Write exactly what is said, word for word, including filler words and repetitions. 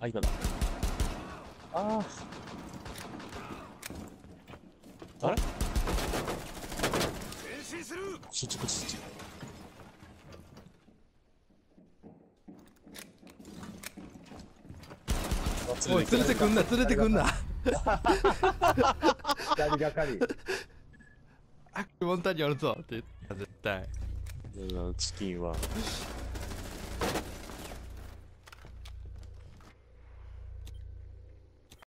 あ、いただ。ああ。あれそっちこっちそっち。 おい、連れてくんな、連れてくんな。 二人がかり。 あ、モンタにおるぞって言った、絶対。 チキンは。